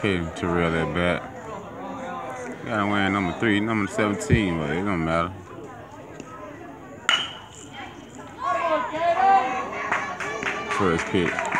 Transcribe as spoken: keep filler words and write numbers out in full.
hitting Terrell that bat. Gotta win number three, number seventeen, but it don't matter. First pitch.